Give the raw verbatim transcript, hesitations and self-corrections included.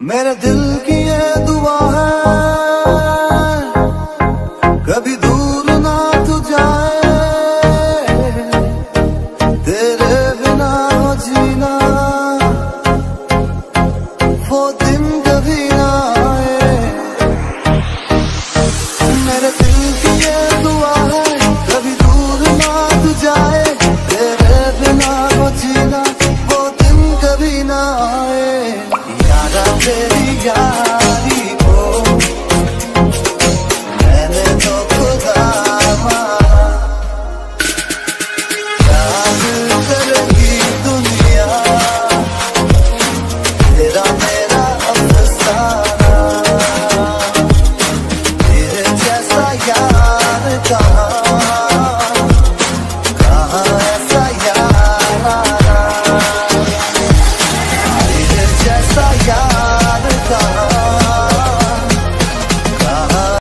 मेरे दिल की ये दुआ है कभी दूर ना तू जाए, तेरे बिना हो जीना वो दिन कभी ना आए। मेरे दिल की ये दुआ है कभी दूर ना तू जाए, तेरे बिना हो जीना वो दिन कभी ना आए। यारा तेरी यारी को मैंने तो खुदा माना, याद करेगी दुनिया तेरा